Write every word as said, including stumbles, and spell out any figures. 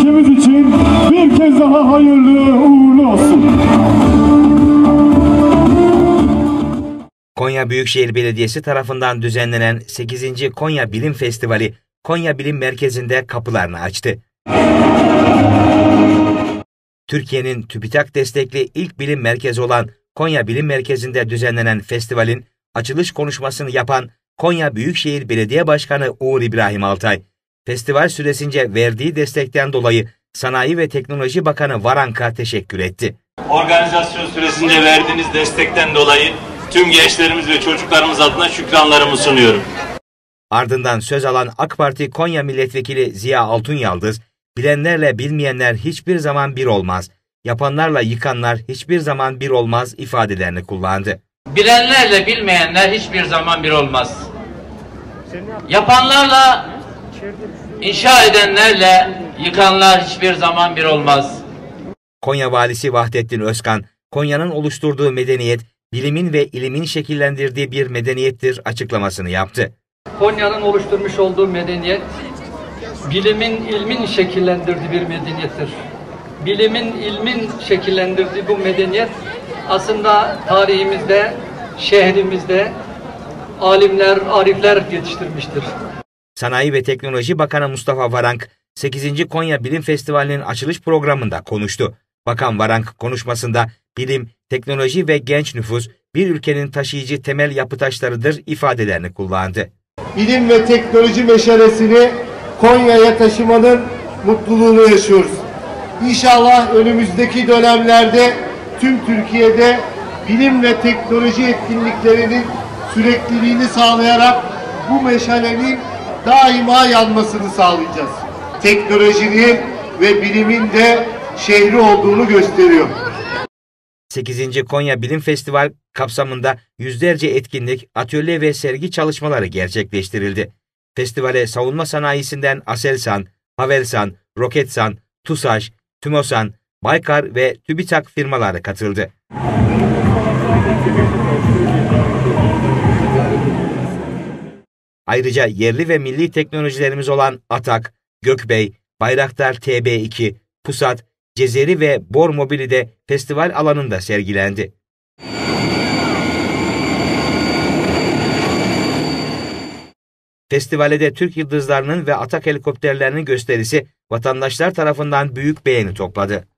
ülkemiz için bir kez daha hayırlı uğurlu olsun. Konya Büyükşehir Belediyesi tarafından düzenlenen sekizinci Konya Bilim Festivali Konya Bilim Merkezi'nde kapılarını açtı. Türkiye'nin TÜBİTAK destekli ilk bilim merkezi olan Konya Bilim Merkezi'nde düzenlenen festivalin açılış konuşmasını yapan Konya Büyükşehir Belediye Başkanı Uğur İbrahim Altay, festival süresince verdiği destekten dolayı Sanayi ve Teknoloji Bakanı Varank'a teşekkür etti. Organizasyon süresince verdiğiniz destekten dolayı tüm gençlerimiz ve çocuklarımız adına şükranlarımı sunuyorum. Ardından söz alan AK Parti Konya Milletvekili Ziya Altunyaldız, bilenlerle bilmeyenler hiçbir zaman bir olmaz, yapanlarla yıkanlar hiçbir zaman bir olmaz ifadelerini kullandı. Bilenlerle bilmeyenler hiçbir zaman bir olmaz. Yapanlarla, inşa edenlerle yıkanlar hiçbir zaman bir olmaz. Konya Valisi Vahdettin Özkan, Konya'nın oluşturduğu medeniyet, bilimin ve ilimin şekillendirdiği bir medeniyettir açıklamasını yaptı. Konya'nın oluşturmuş olduğu medeniyet, bilimin, ilmin şekillendirdiği bir medeniyettir. Bilimin, ilmin şekillendirdiği bu medeniyet aslında tarihimizde, şehrimizde alimler, arifler yetiştirmiştir. Sanayi ve Teknoloji Bakanı Mustafa Varank, sekizinci Konya Bilim Festivali'nin açılış programında konuştu. Bakan Varank konuşmasında bilim, teknoloji ve genç nüfus bir ülkenin taşıyıcı temel yapı taşlarıdır ifadelerini kullandı. Bilim ve teknoloji meşalesini Konya'ya taşımanın mutluluğunu yaşıyoruz. İnşallah önümüzdeki dönemlerde tüm Türkiye'de bilim ve teknoloji etkinliklerinin sürekliliğini sağlayarak bu meşalenin daima yanmasını sağlayacağız. Teknolojinin ve bilimin de şehri olduğunu gösteriyor. sekizinci Konya Bilim Festival kapsamında yüzlerce etkinlik, atölye ve sergi çalışmaları gerçekleştirildi. Festivale savunma sanayisinden Aselsan, Havelsan, Roketsan, TUSAŞ, TÜMOSAN, Baykar ve TÜBİTAK firmaları katıldı. Ayrıca yerli ve milli teknolojilerimiz olan Atak, Gökbey, Bayraktar T B iki, Pusat, Cezeri ve Bor Mobili de festival alanında sergilendi. Festivale de Türk yıldızlarının ve Atak helikopterlerinin gösterisi vatandaşlar tarafından büyük beğeni topladı.